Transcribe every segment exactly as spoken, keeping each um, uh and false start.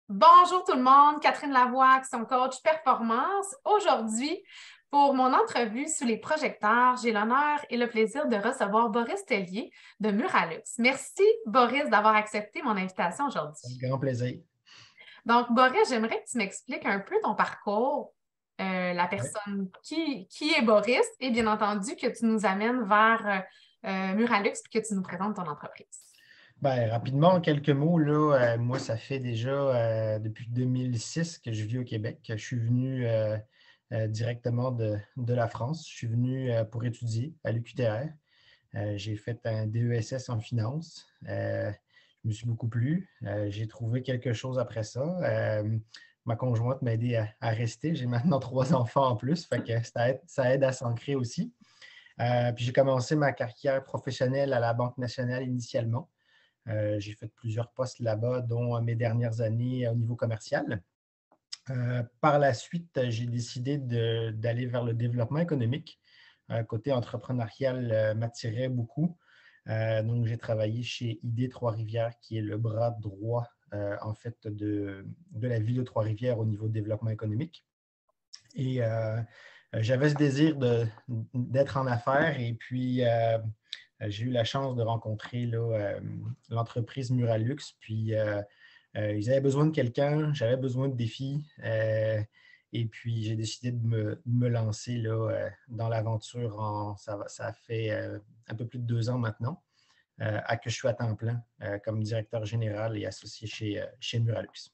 Bonjour tout le monde, Catherine Lavoie, son coach performance. Aujourd'hui, pour mon entrevue sous les projecteurs, j'ai l'honneur et le plaisir de recevoir Boris Tellier de Muralux. Merci, Boris, d'avoir accepté mon invitation Un aujourd'hui. grand plaisir. Donc, Boris, j'aimerais que tu m'expliques un peu ton parcours, euh, la Ouais. personne qui, qui est Boris et bien entendu que tu nous amènes vers euh, euh, Muralux et que tu nous présentes ton entreprise. Ben, rapidement, en quelques mots, là, euh, moi, ça fait déjà euh, depuis deux mille six que je vis au Québec. Je suis venu euh, euh, directement de, de la France. Je suis venu euh, pour étudier à l'U Q T R. Euh, j'ai fait un D E S S en finance. Euh, je me suis beaucoup plu. Euh, j'ai trouvé quelque chose après ça. Euh, ma conjointe m'a aidé à, à rester. J'ai maintenant trois enfants en plus, fait que ça aide, ça aide à s'ancrer aussi. Euh, puis j'ai commencé ma carrière professionnelle à la Banque nationale initialement. Euh, j'ai fait plusieurs postes là-bas, dont mes dernières années au niveau commercial. Euh, par la suite, j'ai décidé de- d'aller vers le développement économique. Euh, côté entrepreneurial euh, m'attirait beaucoup. Euh, donc, j'ai travaillé chez I D Trois-Rivières, qui est le bras droit, euh, en fait, de, de la ville de Trois-Rivières au niveau développement économique. Et euh, j'avais ce désir de- d'être en affaires et puis euh, j'ai eu la chance de rencontrer là, euh, l'entreprise Muralux. Puis euh, euh, ils avaient besoin de quelqu'un, j'avais besoin de défis. Euh, et puis j'ai décidé de me, de me lancer là, euh, dans l'aventure. En, ça, va- ça fait euh, un peu plus de deux ans maintenant euh, à que je suis à temps plein euh, comme directeur général et associé chez, euh, chez Muralux.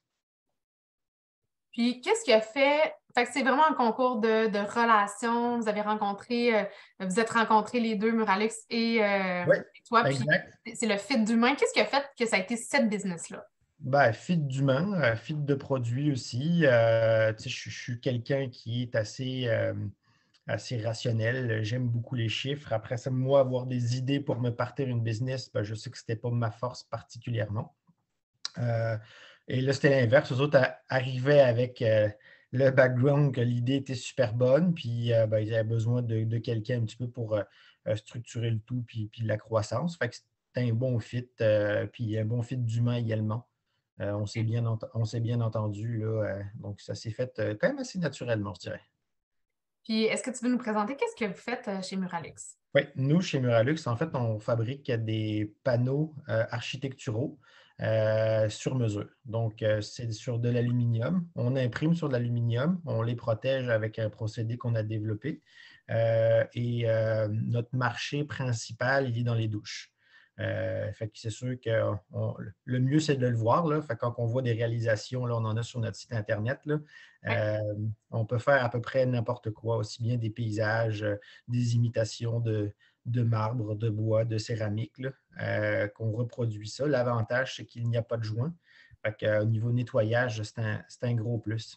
Puis, qu'est-ce qui a fait? Fait que c'est vraiment un concours de, de relations. Vous avez rencontré, euh, vous êtes rencontrés les deux, Muralux et, euh, Oui, et toi, puis exact. c'est le fit d'humain. Qu'est-ce qui a fait que ça a été cette business-là? Ben, fit d'humain, euh, fit de produit aussi. Euh, tu sais, je, je suis quelqu'un qui est assez, euh, assez rationnel. J'aime beaucoup les chiffres. Après ça, moi, avoir des idées pour me partir une business, ben, je sais que ce n'était pas ma force particulièrement. Euh, et là, c'était l'inverse. Les autres a- arrivaient avec euh, le background que l'idée était super bonne, puis euh, ben, ils avaient besoin de, de quelqu'un un petit peu pour euh, euh, structurer le tout, puis, puis la croissance. Fait que c'était un bon fit, euh, puis un bon fit d'humain également. Euh, on s'est bien, ent- on s'est bien entendu, là, euh, donc ça s'est fait euh, quand même assez naturellement, je dirais. Puis, est-ce que tu veux nous présenter qu'est-ce que vous faites euh, chez Muralux? Oui, nous, chez Muralux, en fait, on fabrique des panneaux euh, architecturaux euh, sur mesure. Donc, euh, c'est sur de l'aluminium. On imprime sur de l'aluminium, on les protège avec un procédé qu'on a développé. Euh, et euh, notre marché principal, il est dans les douches. Euh, fait que c'est sûr que on- le mieux, c'est de le voir. Là. Fait que quand on voit des réalisations, là, on en a sur notre site Internet. Là, Ouais. euh, on peut faire à peu près n'importe quoi, aussi bien des paysages, des imitations de, de marbre, de bois, de céramique, là, euh, qu'on reproduit ça. L'avantage, c'est qu'il n'y a pas de joint. Fait que, euh, au niveau nettoyage, c'est un, c'est un gros plus.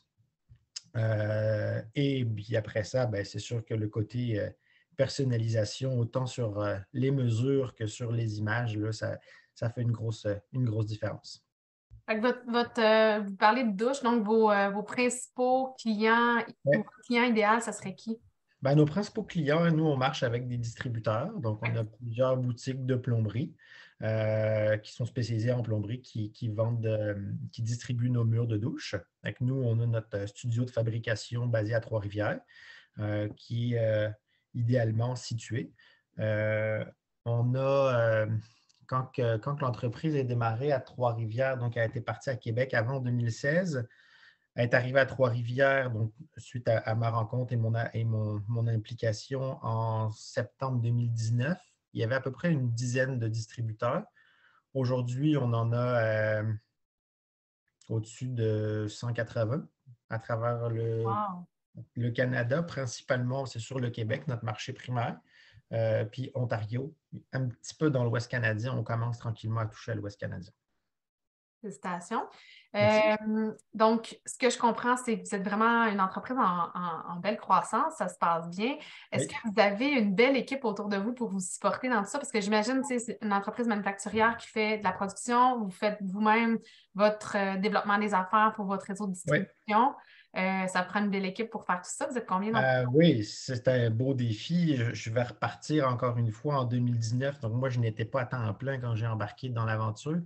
Euh, et puis après ça, ben, c'est sûr que le côté euh, personnalisation, autant sur euh, les mesures que sur les images, là, ça, ça fait une grosse, une grosse différence. Fait que votre, votre, euh, vous parlez de douche, donc vos, euh, vos principaux clients ou Ouais. votre client idéal, ça serait qui? Ben, nos principaux clients, nous, on marche avec des distributeurs. Donc, on Ouais. a plusieurs boutiques de plomberie euh, qui sont spécialisées en plomberie, qui, qui vendent, euh, qui distribuent nos murs de douche. Avec nous, on a notre studio de fabrication basé à Trois-Rivières, euh, qui est euh, idéalement situé. Euh, on a, euh, quand, que- quand que l'entreprise est démarrée à Trois-Rivières, donc elle a été partie à Québec avant en deux mille seize, elle est arrivée à Trois-Rivières, donc suite à, à ma rencontre et mon, et mon, mon implication en septembre deux mille dix-neuf. Il y avait à peu près une dizaine de distributeurs. Aujourd'hui, on en a euh, au-dessus de cent quatre-vingts à travers le, Wow. le Canada, principalement, c'est sur le Québec, notre marché primaire. Euh, puis Ontario, un petit peu dans l'Ouest canadien, on commence tranquillement à toucher à l'Ouest canadien. Félicitations. Merci. Euh, donc, ce que je comprends, c'est que vous êtes vraiment une entreprise en, en- en belle croissance, ça se passe bien. Est-ce Oui. que vous avez une belle équipe autour de vous pour vous supporter dans tout ça? Parce que j'imagine, tu sais, c'est une entreprise manufacturière qui fait de la production, vous faites vous-même votre euh, développement des affaires pour votre réseau de Oui. distribution. Euh, ça prend une belle équipe pour faire tout ça. Vous êtes combien d'employés? Euh, oui, c'est un beau défi. Je, je vais repartir encore une fois en deux mille dix-neuf. Donc, moi, je n'étais pas à temps plein quand j'ai embarqué dans l'aventure.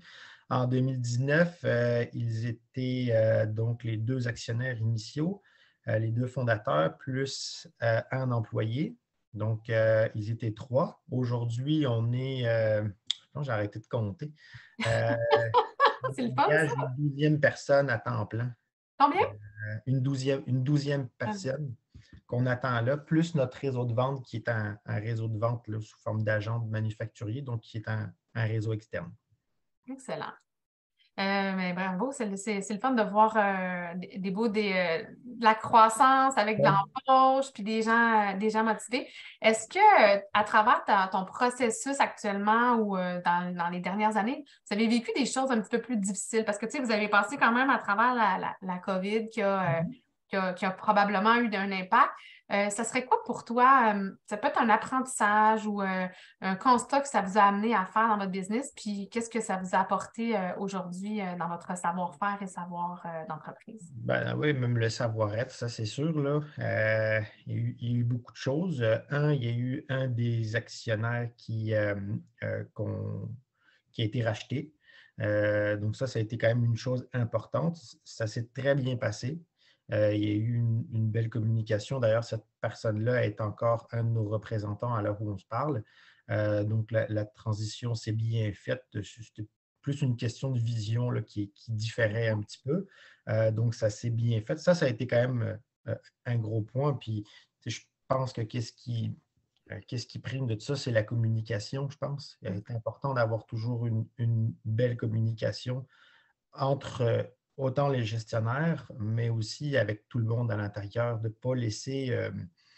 En deux mille dix-neuf, euh, ils étaient euh, donc les deux actionnaires initiaux, euh, les deux fondateurs, plus euh, un employé. Donc, euh, ils étaient trois. Aujourd'hui, on est, euh, non, j'ai arrêté de compter. Euh, on C'est le fun, engage une ça. douzième personne à temps plein. Combien? Euh, une douzième, une douzième personne qu'on attend là, plus notre réseau de vente qui est un, un réseau de vente là, sous forme d'agent de manufacturier, donc qui est un, un réseau externe. Excellent. Euh, mais bravo, c'est le, c'est- c'est le fun de voir euh, des, des beaux, des, euh, de la croissance avec de Ouais. l'embauche, puis des gens, euh, des gens motivés. Est-ce que euh, à travers ta- ton processus actuellement ou euh, dans, dans les dernières années, vous avez vécu des choses un petit peu plus difficiles? Parce que tu sais, vous avez passé quand même à travers la, la, la COVID qui a, euh, qui a, qui a probablement eu un impact. Euh, ça serait quoi pour toi? euh, ça peut être un apprentissage ou euh, un constat que ça vous a amené à faire dans votre business, puis qu'est-ce que ça vous a apporté euh, aujourd'hui euh, dans votre savoir-faire et savoir euh, d'entreprise? Ben oui, même le savoir-être, ça c'est sûr, là. Euh, il y a eu, il y a eu beaucoup de choses. Euh, un, il y a eu un des actionnaires qui, euh, euh, qu'on- qui a été racheté. Euh, donc ça, ça a été quand même une chose importante. Ça s'est très bien passé. Euh, il y a eu une, une belle communication. D'ailleurs, cette personne-là est encore un de nos représentants à l'heure où on se parle. Euh, donc la, la transition s'est bien faite. C'était plus une question de vision là, qui, qui différait un petit peu. Euh, donc, ça s'est bien fait. Ça, ça a été quand même euh, un gros point. Puis, je pense que qu'est-ce qui, euh, qu'est-ce qui prime de tout ça, c'est la communication, je pense. Il est important d'avoir toujours une, une belle communication entre euh, autant les gestionnaires, mais aussi avec tout le monde à l'intérieur, de ne pas laisser, euh,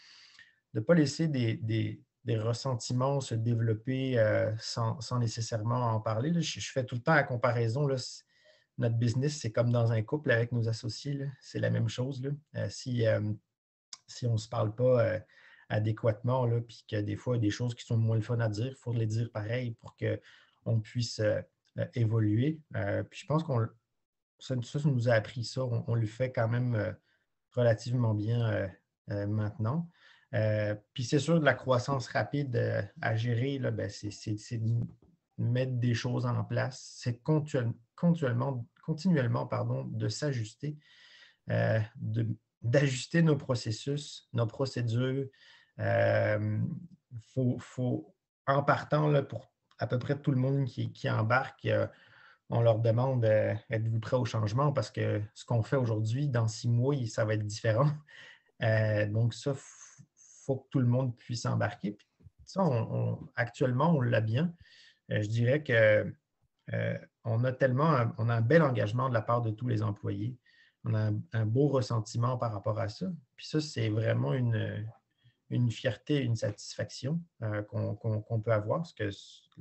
de pas laisser des, des, des ressentiments se développer euh, sans, sans, nécessairement en parler. Là, je, je, fais tout le temps la comparaison. Là, notre business, c'est comme dans un couple avec nos associés. Là. C'est la même chose. Là. Euh, si, euh, si on ne se parle pas euh, adéquatement, là, puis que des fois, il y a des choses qui sont moins le fun à dire, il faut les dire pareil pour qu'on puisse euh, euh, évoluer. Euh, puis je pense qu'on ça, ça, ça nous a appris ça. On, on le fait quand même euh, relativement bien euh, euh, maintenant. Euh, puis c'est sûr, de la croissance rapide euh, à gérer, là, ben, c'est, c'est, c'est de mettre des choses en place. C'est continuel- continuellement, continuellement pardon, de s'ajuster, euh, de, d'ajuster nos processus, nos procédures. Euh, faut, faut, en partant là, pour à peu près tout le monde qui, qui embarque, euh, on leur demande euh, êtes-vous prêt au changement parce que ce qu'on fait aujourd'hui, dans six mois, ça va être différent. Euh, donc, ça, il faut que tout le monde puisse embarquer. Puis, ça, on, on, actuellement, on l'a bien. Euh, je dirais que euh, on a tellement un, on a un bel engagement de la part de tous les employés. On a un, un beau ressentiment par rapport à ça. Puis ça, c'est vraiment une, une fierté, une satisfaction euh, qu'on qu'on, qu'on peut avoir parce que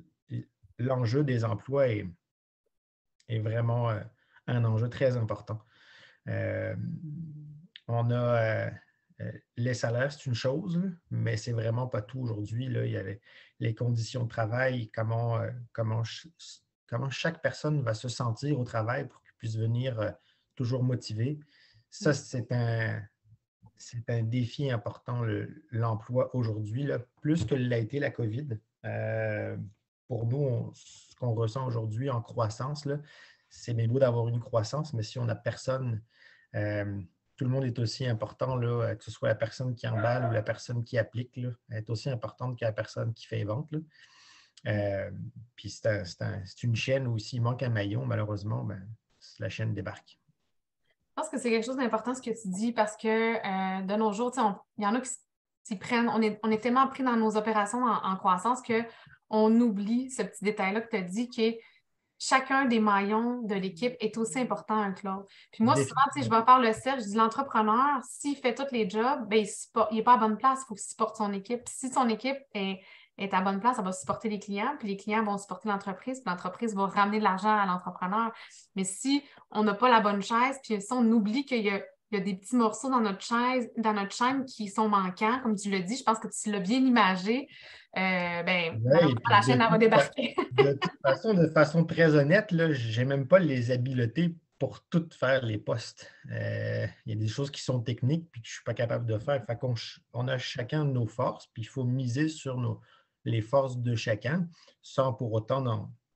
l'enjeu des emplois est, est vraiment euh, un enjeu très important. Euh, on a euh, euh, les salaires, c'est une chose, là, mais c'est vraiment pas tout aujourd'hui. Là. Il y a les, les conditions de travail, comment, euh, comment, ch- comment chaque personne va se sentir au travail pour qu'elle puisse venir euh, toujours motivée. Ça, c'est un, c'est un défi important, le- l'emploi aujourd'hui, là, plus que l'a été la COVID. Euh, pour nous, on- ce qu'on ressent aujourd'hui en croissance, là, c'est bien beau d'avoir une croissance, mais si on n'a personne, euh, tout le monde est aussi important, là, que ce soit la personne qui emballe ou la personne qui applique, là, elle est aussi importante que la personne qui fait les ventes. Là. Euh, puis c'est un- c'est un- c'est une chaîne où s'il manque un maillon, malheureusement, ben, la chaîne débarque. Je pense que c'est quelque chose d'important ce que tu dis parce que euh, de nos jours, tu sais, on- il y en a qui s'y prennent, on est, on est tellement pris dans nos opérations en, en croissance qu'on oublie ce petit détail-là que tu as dit, qui est chacun des maillons de l'équipe est aussi important que l'autre. Puis moi, souvent, tu sais, je Définitivement. vais faire le cercle, je dis l'entrepreneur, s'il fait tous les jobs, ben, il n'est pas à bonne place, il faut qu'il supporte son équipe. Puis si son équipe est, est à bonne place, elle va supporter les clients, puis les clients vont supporter l'entreprise, puis l'entreprise va ramener de l'argent à l'entrepreneur. Mais si on n'a pas la bonne chaise, puis si on oublie qu'il y a il y a des petits morceaux dans notre chaise, dans notre chaîne qui sont manquants, comme tu l'as dit, je pense que tu l'as bien imagé. Euh, ben, Oui, et malheureusement, puis la de chaîne, elle va toute, fa- débarquer. de toute façon, de façon très honnête, là, j'ai même pas les habiletés pour tout faire les postes. Euh, il y a des choses qui sont techniques puis que je suis pas capable de faire. Fait qu'on ch- on a chacun nos forces, puis il faut miser sur nos, les forces de chacun sans pour autant en,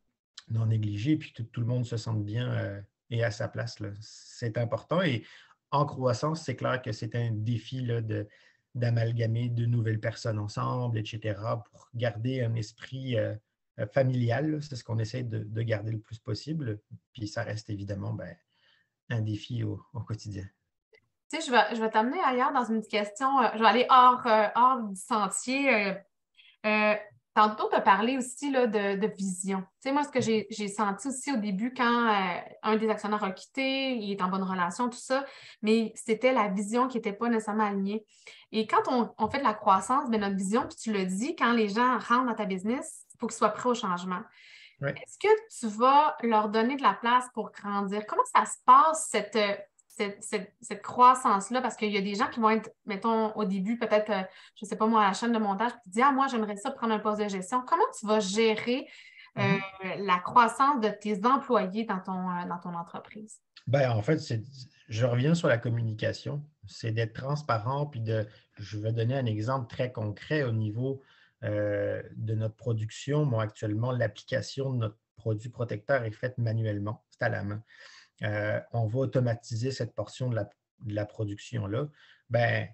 non négligé, puis que tout, tout le monde se sente bien euh, et à sa place, là. C'est important. Et en croissance, c'est clair que c'est un défi là, de, d'amalgamer de nouvelles personnes ensemble, et cetera, pour garder un esprit euh, euh, familial, là. C'est ce qu'on essaie de, de garder le plus possible. Puis ça reste évidemment ben, un défi au, au quotidien. Tu sais, je vais, je vais t'amener ailleurs dans une question. euh, je vais aller hors, euh, hors du sentier. euh, Euh, Tantôt, tu as parlé aussi là, de, de vision. Tu sais, moi, ce que j'ai j'ai senti aussi au début quand euh, un des actionnaires a quitté, il est en bonne relation, tout ça, mais c'était la vision qui n'était pas nécessairement alignée. Et quand on, on fait de la croissance, bien, notre vision, puis tu le dis, quand les gens rentrent dans ta business, il faut qu'ils soient prêts au changement. Ouais. Est-ce que tu vas leur donner de la place pour grandir? Comment ça se passe, cette, euh, cette, cette- cette croissance-là? Parce qu'il y a des gens qui vont être, mettons, au début, peut-être, euh, je ne sais pas moi, à la chaîne de montage, puis tu dis, ah, moi, j'aimerais ça prendre un poste de gestion. Comment tu vas gérer euh, Mhm. la croissance de tes employés dans ton, euh, dans ton entreprise? Ben, en fait, c'est, je reviens sur la communication. C'est d'être transparent, puis de, je vais donner un exemple très concret au niveau euh, de notre production. Moi, actuellement, l'application de notre produit protecteur est faite manuellement. C'est à la main. Euh, on va automatiser cette portion de la, de la production-là. Ben,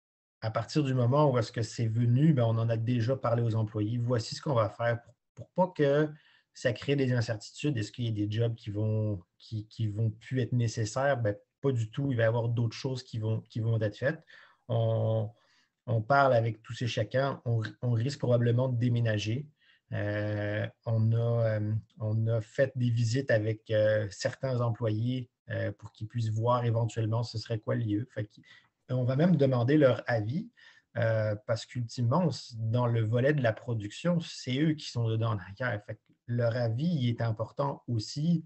à partir du moment où est-ce que c'est venu, ben, on en a déjà parlé aux employés. Voici ce qu'on va faire pour, pour pas que ça crée des incertitudes. Est-ce qu'il y a des jobs qui vont, qui, qui vont plus être nécessaires? Ben, pas du tout. Il va y avoir d'autres choses qui vont, qui vont être faites. On, on parle avec tous et chacun. On, on risque probablement de déménager. Euh, on, a, euh, on a fait des visites avec euh, certains employés euh, pour qu'ils puissent voir éventuellement ce serait quoi le lieu. Fait que on va même demander leur avis euh, parce qu'ultimement, dans le volet de la production, c'est eux qui sont dedans en arrière. Fait que leur avis il est important aussi.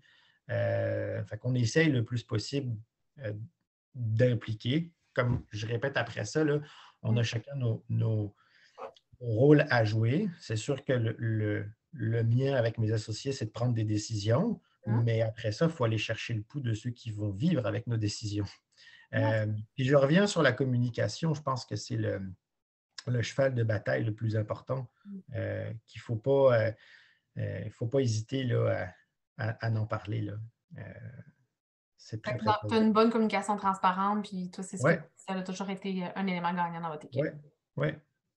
Euh, fait qu'on essaye le plus possible euh, d'impliquer. Comme je répète après ça, là, on a chacun nos, nos rôles à jouer. C'est sûr que le, le, le mien avec mes associés, c'est de prendre des décisions, Hein? mais après ça, il faut aller chercher le pouls de ceux qui vont vivre avec nos décisions. Ouais. Euh, puis je reviens sur la communication. Je pense que c'est le, le cheval de bataille le plus important, euh, qu'il ne faut pas, euh, euh, faut pas hésiter là, à, à, à en parler. Là. Euh, c'est très, très, très Tu as une important. bonne communication transparente, puis toi, c'est ce que Oui, ça a toujours été un élément gagnant dans votre oui, équipe. oui.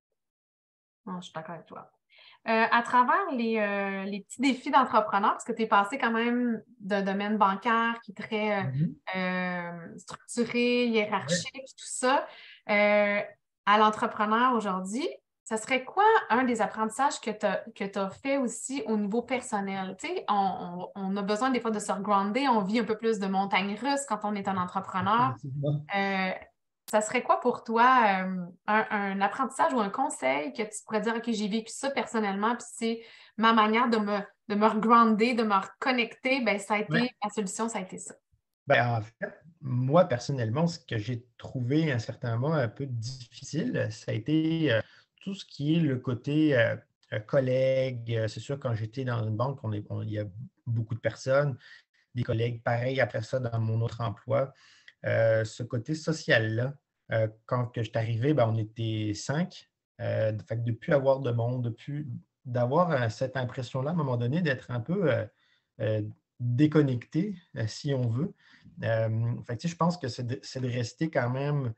Non, je suis d'accord avec toi. Euh, à travers les, euh, les petits défis d'entrepreneur, parce que tu es passé quand même d'un domaine bancaire qui est très Mhm. euh, euh, structuré, Oui. hiérarchique, tout ça, euh, à l'entrepreneur aujourd'hui, ça serait quoi un des apprentissages que tu as, que tu as fait aussi au niveau personnel? Tu sais, on, on- on a besoin des fois de se regrounder, on vit un peu plus de montagnes russes quand on est un entrepreneur. Effectivement. Euh, Ça serait quoi pour toi euh, un, un apprentissage ou un conseil que tu pourrais dire, OK, j'ai vécu ça personnellement, puis c'est ma manière de me, de me regrounder, de me reconnecter, ben, ça a Ouais. été, la solution, ça a été ça. Ben, en fait, moi, personnellement, ce que j'ai trouvé à un certain moment un peu difficile, ça a été euh, tout ce qui est le côté euh, euh, collègue. Euh, C'est sûr, quand j'étais dans une banque, on est, on- il y a beaucoup de personnes, des collègues. Pareil, après ça, dans mon autre emploi, euh, ce côté social-là, euh, quand que je suis arrivé, ben, on était cinq. Euh, fait que de ne plus avoir de monde, de plus d'avoir euh, cette impression-là, à un moment donné, d'être un peu euh, euh, déconnecté, euh, si on veut. Euh, fait que, tu sais, je pense que c'est de, c'est de rester quand même,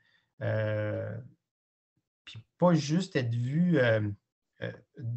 euh, puis pas juste être vu, euh, euh,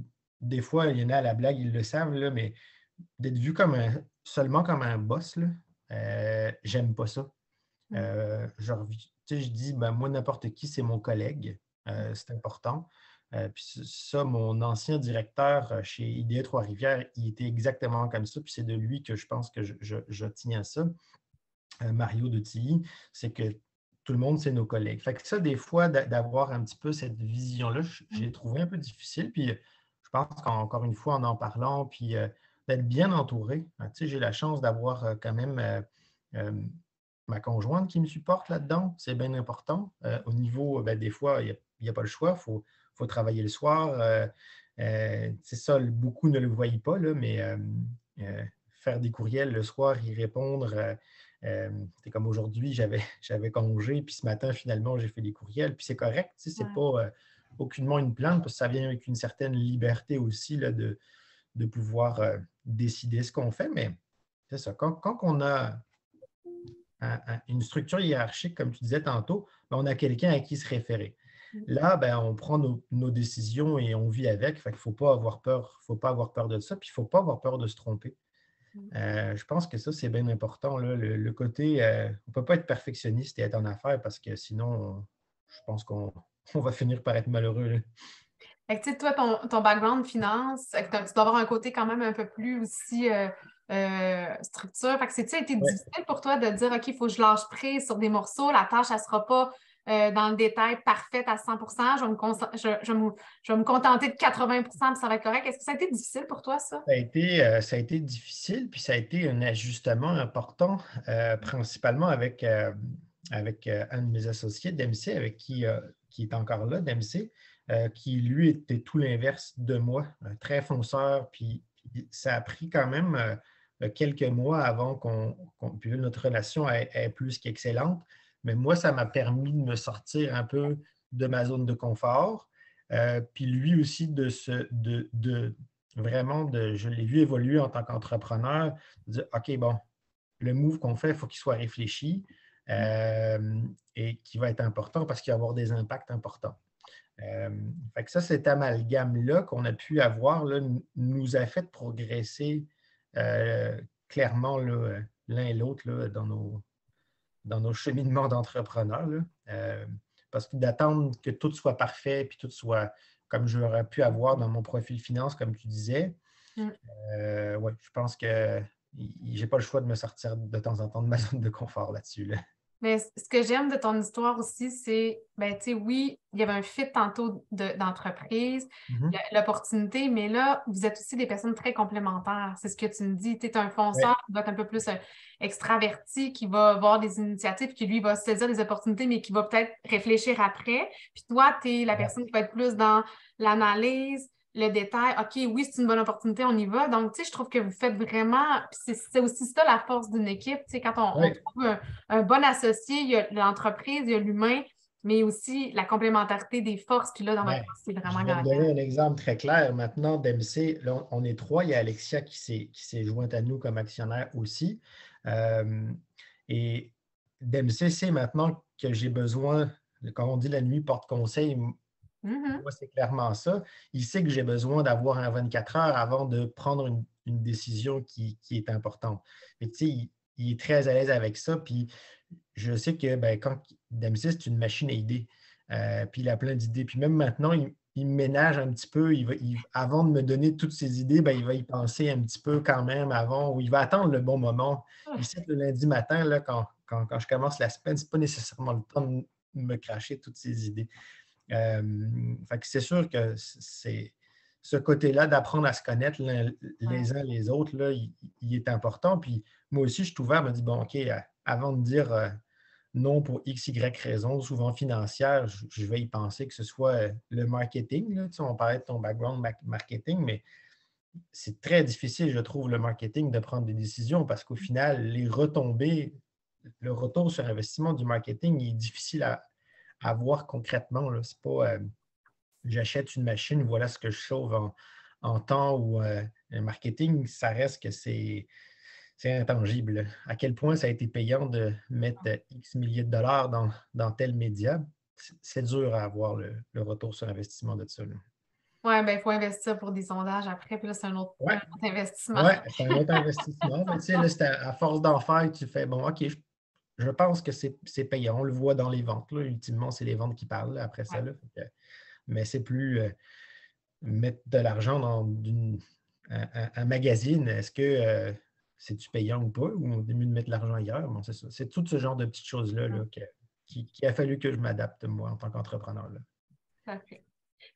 des fois, il y en a à la blague, ils le savent, là, mais d'être vu comme un, seulement comme un boss, là, euh, j'aime pas ça. Mm. Euh, je, rev- tu sais, je dis, ben, moi, n'importe qui, c'est mon collègue. Euh, c'est important. Euh, puis c- ça, mon ancien directeur euh, chez I D E Trois-Rivières, il était exactement comme ça. Puis c'est de lui que je pense que je, je, je tiens à ça. Euh, Mario de Tilly, c'est que tout le monde, c'est nos collègues. Fait que ça, des fois, d'a- d'avoir un petit peu cette vision-là, j- j'ai trouvé un peu difficile. Puis euh, je pense qu'encore une fois, en en parlant, puis euh, d'être bien entouré. hein, tu sais, j'ai la chance d'avoir euh, quand même euh, euh, ma conjointe qui me supporte là-dedans. C'est bien important. Euh, au niveau, ben, des fois, il n'y a, a pas le choix. Il faut, faut travailler le soir. Euh, euh, c'est ça, beaucoup ne le voient pas, là, mais euh, euh, faire des courriels le soir, y répondre. euh, euh, c'est comme aujourd'hui, j'avais, j'avais congé, puis ce matin, finalement, j'ai fait des courriels, puis c'est correct, tu sais, c'est Ouais. pas euh, aucunement une plainte, parce que ça vient avec une certaine liberté aussi là, de, de pouvoir, euh, décider ce qu'on fait, mais c'est ça. Quand, quand on a un- un- une structure hiérarchique, comme tu disais tantôt, ben, on a quelqu'un à qui se référer. Là, ben, on prend nos, nos décisions et on vit avec. Fait qu'il ne faut pas avoir peur, faut pas avoir peur de ça, puis il ne faut pas avoir peur de se tromper. Euh, je pense que ça, c'est bien important, là, le, le côté, euh, on ne peut pas être perfectionniste et être en affaires parce que sinon, on- je pense qu'on on va finir par être malheureux, là. Fait que, tu sais, toi, ton, ton background finance, fait que t'as- tu dois avoir un côté quand même un peu plus aussi euh, euh, structure. Fait que c'est-tu été Ouais. difficile pour toi de dire, OK, il faut que je lâche prise sur des morceaux, la tâche, elle ne sera pas euh, dans le détail parfaite à cent pour cent, je vais me, consa- je, je me- je vais me contenter de quatre-vingts pour cent puis ça va être correct. Est-ce que ça a été difficile pour toi, ça? Ça a été, euh, ça a été difficile, puis ça a été un ajustement important, euh, principalement avec, euh, avec euh, un de mes associés d'M C, avec qui, euh, qui est encore là, d'M C, euh, qui lui était tout l'inverse de moi, un très fonceur, puis, puis ça a pris quand même euh, quelques mois avant qu'on, qu'on puis là, notre relation est, est plus qu'excellente, mais moi, ça m'a permis de me sortir un peu de ma zone de confort, euh, puis lui aussi de se, de, de vraiment, de, je l'ai vu évoluer en tant qu'entrepreneur, de dire, OK, bon, le move qu'on fait, il faut qu'il soit réfléchi euh, et qui va être important parce qu'il va avoir des impacts importants. Euh, fait que ça, cet amalgame-là qu'on a pu avoir là, nous a fait progresser euh, clairement là, l'un et l'autre là, dans, nos, dans nos cheminements d'entrepreneurs. Là. Euh, parce que d'attendre que tout soit parfait puis tout soit comme j'aurais pu avoir dans mon profil finance, comme tu disais, Mm. euh, ouais, je pense que j'ai pas le choix de me sortir de temps en temps de ma zone de confort là-dessus. Là. Mais c- ce que j'aime de ton histoire aussi, c'est, ben, tu sais, oui, il y avait un fit tantôt de- d'entreprise, il y Mhm. a l'opportunité, mais là, vous êtes aussi des personnes très complémentaires. C'est ce que tu me dis. Tu es un Ouais, fonceur qui va être un peu plus euh, extraverti, qui va avoir des initiatives, qui lui va saisir des opportunités, mais qui va peut-être réfléchir après. Puis toi, tu es la ouais, personne qui va être plus dans l'analyse, le détail. OK, oui, c'est une bonne opportunité, on y va. Donc, tu sais, je trouve que vous faites vraiment. Puis c'est c'est aussi ça la force d'une équipe. Tu sais, quand on, on ouais. trouve un un bon associé, il y a l'entreprise, il y a l'humain, mais aussi la complémentarité des forces. Puis là, dans votre Ben, cas, c'est je vraiment vais te gagnant. donner un exemple très clair. Maintenant, d'M C, là, on on est trois. Il y a Alexia qui s'est qui s'est jointe à nous comme actionnaire aussi. Euh, et d'M C, c'est maintenant que j'ai besoin, quand on dit la nuit porte conseil, Mhm. moi, c'est clairement ça. Il sait que j'ai besoin d'avoir un vingt-quatre heures avant de prendre une, une décision qui, qui est importante. Mais tu sais, il, il est très à l'aise avec ça. Puis je sais que ben, quand Dempsey, c'est une machine à idées. Euh, puis il a plein d'idées. Puis même maintenant, il, il me ménage un petit peu. Il va, il- avant de me donner toutes ses idées, ben, il va y penser un petit peu quand même avant, ou il va attendre le bon moment. Il sait que le lundi matin, là, quand, quand, quand je commence la semaine, ce n'est pas nécessairement le temps de me cracher toutes ses idées. Euh, fait que c'est sûr que c'est ce côté-là d'apprendre à se connaître l'un- Ouais. les uns les autres, là, il, il est important. Puis moi aussi, je suis ouvert, je me dis, bon, OK, euh, avant de dire euh, non pour X, Y raison, souvent financière, je, je vais y penser que ce soit euh, le marketing. Là, tu sais, on parlait de ton background ma- marketing, mais c'est très difficile, je trouve, le marketing de prendre des décisions parce qu'au final, les retombées, le retour sur investissement du marketing il est difficile à, à voir concrètement. Là. C'est pas euh, j'achète une machine, voilà ce que je sauve en, en temps ou euh, le marketing, ça reste que c'est, c'est intangible. À quel point ça a été payant de mettre euh, X milliers de dollars dans, dans tel média, c'est c'est dur à avoir le, le retour sur investissement de ça. Là. Ouais, ben, il faut investir pour des sondages après, puis là, c'est un autre, un Ouais, autre investissement. ouais, c'est un autre investissement. Mais tu sais, là, c'est à, à force d'en faire, tu fais bon, OK, je, je pense que c'est c'est payant. On le voit dans les ventes. Là. Ultimement, c'est les ventes qui parlent là, après ça. Ouais. Là. Fait que- mais c'est plus. euh, mettre de l'argent dans une- un, un- un magazine, est-ce que euh, c'est-tu payant ou pas, ou on est mieux de mettre l'argent ailleurs? Bon, c'est ça. C'est tout ce genre de petites choses-là là, que- qui, qui a fallu que je m'adapte, moi, en tant qu'entrepreneur. Là. Tout à fait.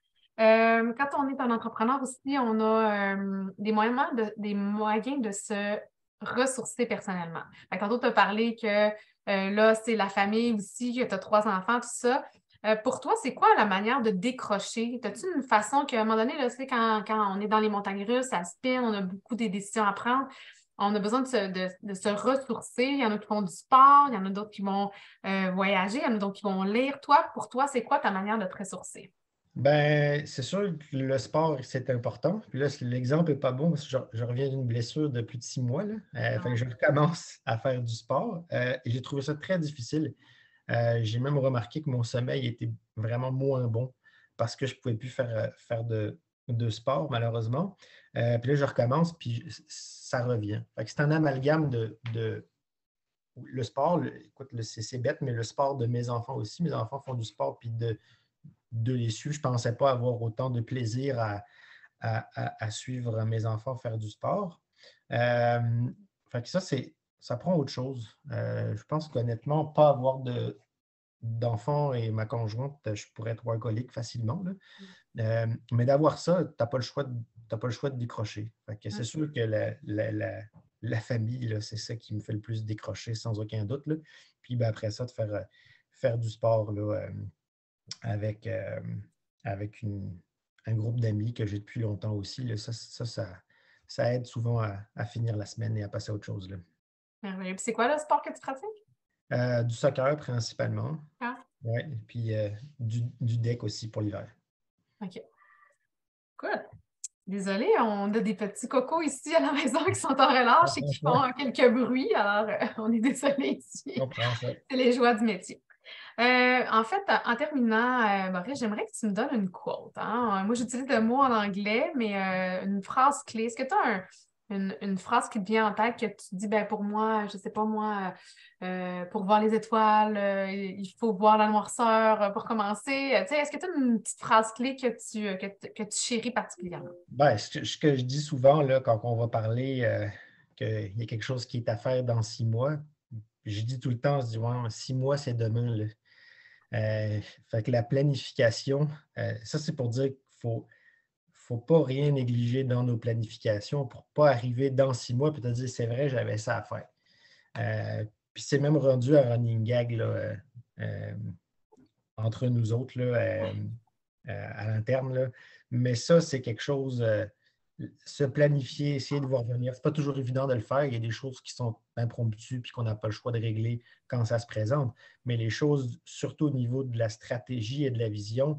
Euh, quand on est un entrepreneur aussi, on a euh, des moyens de, des moyens de se ressourcer personnellement. Fait que tantôt, tu as parlé que euh, là, c'est la famille aussi, que tu as trois enfants, tout ça. Euh, pour toi, c'est quoi la manière de décrocher? As-tu une façon qu'à un moment donné, là, tu sais, quand, quand on est dans les montagnes russes, ça spin, on a beaucoup des décisions à prendre, on a besoin de se, de, de se ressourcer. Il y en a qui font du sport, il y en a d'autres qui vont euh, voyager, il y en a d'autres qui vont lire. Toi, pour toi, c'est quoi ta manière de te ressourcer? Ben, c'est sûr que le sport, c'est important. Puis là, l'exemple n'est pas bon parce que je, je reviens d'une blessure de plus de six mois. Là. Euh, fait que je recommence à faire du sport. Euh, et j'ai trouvé ça très difficile. Euh, j'ai même remarqué que mon sommeil était vraiment moins bon parce que je ne pouvais plus faire, euh, faire de, de sport, malheureusement. Euh, puis là, je recommence, puis ça revient. Fait que c'est un amalgame de, de le sport. Le- écoute, le- c'est c'est bête, mais le sport de mes enfants aussi. Mes enfants font du sport, puis de, de les suivre. Je ne pensais pas avoir autant de plaisir à, à- à- à suivre mes enfants faire du sport. Euh, fait que ça, c'est, ça prend autre chose. Euh, je pense qu'honnêtement, pas avoir de, d'enfants et ma conjointe, je pourrais être alcoolique facilement. Là. Euh, mais d'avoir ça, tu n'as pas le choix de, t'as pas le choix de décrocher. Fait que c'est sûr que la, la- la- la famille, là, c'est ça qui me fait le plus décrocher, sans aucun doute. Là. Puis ben, après ça, de faire, euh, faire du sport là, euh, avec, euh, avec une- un groupe d'amis que j'ai depuis longtemps aussi. Là, ça, ça, ça, ça aide souvent à, à finir la semaine et à passer à autre chose. Là. Merveilleux. Puis c'est quoi le sport que tu pratiques? Euh, du soccer principalement. Ah, Ouais. Puis euh, du, du deck aussi pour l'hiver. OK. Cool. Désolée, on a des petits cocos ici à la maison qui sont en relâche et qui font euh, quelques bruits, alors euh, on est désolé Je ici. comprends ça. C'est les joies du métier. Euh, en fait, en terminant, euh, Maurice, j'aimerais que tu me donnes une quote. Hein. Moi, j'utilise le mot en anglais, mais euh, une phrase clé. Est-ce que tu as un- une, une phrase qui te vient en tête que tu dis, ben pour moi, je sais pas moi, euh, pour voir les étoiles, euh, il faut voir la noirceur euh, pour commencer. Euh, tu sais, est-ce que tu as une petite phrase clé que tu, euh, que, tu- que tu chéris particulièrement? Ben, ce que, ce que je dis souvent là, quand on va parler euh, qu'il y a quelque chose qui est à faire dans six mois, je dis tout le temps, je dis, ouais, six mois, c'est demain. Là. Euh, fait que la planification, euh, ça, c'est pour dire qu'il faut, faut pas rien négliger dans nos planifications pour pas arriver dans six mois et te dire, c'est vrai, j'avais ça à faire. Euh, puis c'est même rendu un running gag là, euh, euh, entre nous autres là, euh, euh, à l'interne. Là. Mais ça, c'est quelque chose, euh, se planifier, essayer de voir venir. C'est pas toujours évident de le faire. Il y a des choses qui sont impromptues puis qu'on n'a pas le choix de régler quand ça se présente. Mais les choses, surtout au niveau de la stratégie et de la vision,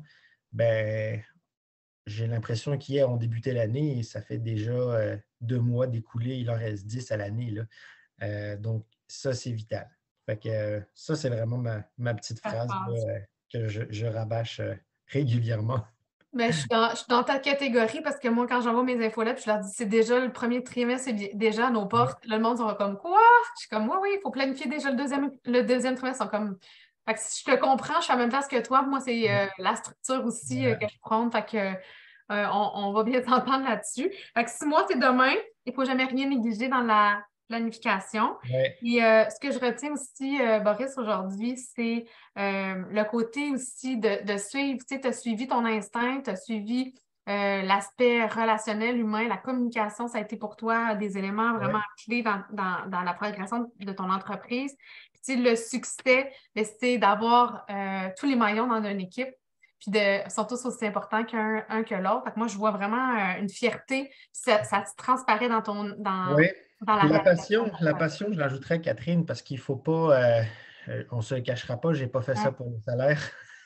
ben, j'ai l'impression qu'hier, on débutait l'année et ça fait déjà euh, deux mois d'écoulés. Il en reste dix à l'année. Là. Euh, donc, ça, c'est vital. Fait que, euh, ça, c'est vraiment ma, ma petite Ta phrase là, phrase. euh, que je, je rabâche euh, régulièrement. Ben, je suis dans, je suis dans ta catégorie parce que moi, quand j'envoie mes infolettes, je leur dis c'est déjà le premier trimestre, c'est bi- déjà à nos Ouais, portes. Là, le monde sera comme quoi? Je suis comme oui, oui, il faut planifier déjà le deuxième, le deuxième trimestre. Ils sont comme. Fait que si je te comprends, je suis à la même place que toi. Moi, c'est ouais, euh, la structure aussi euh, voilà. que je prends. Fait que euh, on, on va bien s'entendre là-dessus. Fait que si moi, c'est demain, il ne faut jamais rien négliger dans la planification. Ouais, Et euh, ce que je retiens aussi, euh, Boris, aujourd'hui, c'est euh, le côté aussi de, de suivre, tu sais, tu as suivi ton instinct, tu as suivi euh, l'aspect relationnel, humain, la communication, ça a été pour toi des éléments vraiment ouais, clés dans, dans, dans la progression de ton entreprise. Puis, tu sais, le succès, ben, c'est d'avoir euh, tous les maillons dans une équipe, puis de, sont tous aussi importants qu'un un que l'autre. Fait que moi, je vois vraiment euh, une fierté, puis ça, ça se transparaît dans ton dans, ouais. dans la Puis la réalisation de passion, ton la projet. passion, je rajouterais, Catherine, parce qu'il ne faut pas, euh, euh, on ne se le cachera pas, je n'ai pas fait ça Ouais, pour le salaire.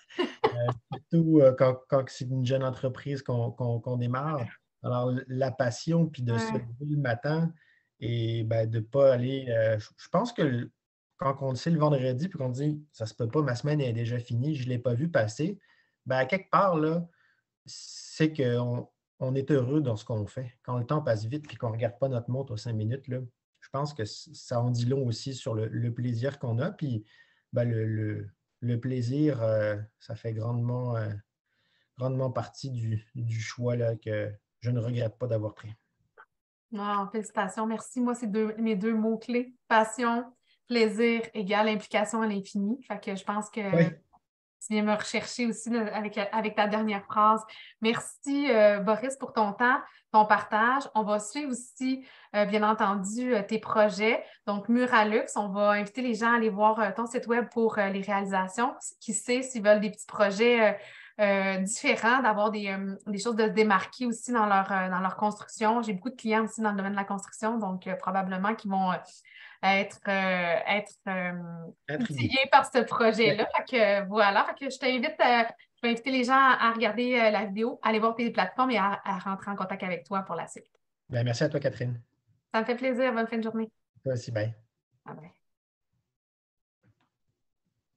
Euh, surtout euh, quand, quand c'est une jeune entreprise qu'on qu'on- qu'on démarre. Alors, la passion, puis de se ouais, lever le matin et ben, de ne pas aller. euh, je je pense que le- quand on le sait le vendredi, puis qu'on dit ça se peut pas, ma semaine est déjà finie, je ne l'ai pas vu passer, ben, à quelque part, là, c'est qu'on on est heureux dans ce qu'on fait. Quand le temps passe vite puis qu'on ne regarde pas notre montre aux cinq minutes, là, je pense que c- ça en dit long aussi sur le, le plaisir qu'on a. Puis ben, le, le- le plaisir, euh, ça fait grandement, euh, grandement partie du, du choix là, que je ne regrette pas d'avoir pris. non, félicitations, merci. Moi, c'est deux, mes deux mots-clés. Passion, plaisir égale implication à l'infini. Fait que je pense que Oui, tu viens me rechercher aussi là, avec, avec ta dernière phrase. Merci, euh, Boris, pour ton temps, ton partage. On va suivre aussi, euh, bien entendu, euh, tes projets. Donc, Muralux, on va inviter les gens à aller voir euh, ton site web pour euh, les réalisations. Qui sait s'ils veulent des petits projets euh, euh, différents, d'avoir des, euh, des choses de se démarquer aussi dans leur, euh, dans leur construction. J'ai beaucoup de clients aussi dans le domaine de la construction, donc euh, probablement qu'ils vont euh, être, euh, être euh, intrigué. outillés par ce Oui, projet-là. Fait que, voilà, fait que je t'invite à, Je vais inviter les gens à, à regarder euh, la vidéo, à aller voir tes plateformes et à, à rentrer en contact avec toi pour la suite. Ben, merci à toi, Catherine. Ça me fait plaisir. Bonne fin de journée. Toi aussi, bye. Bye bye.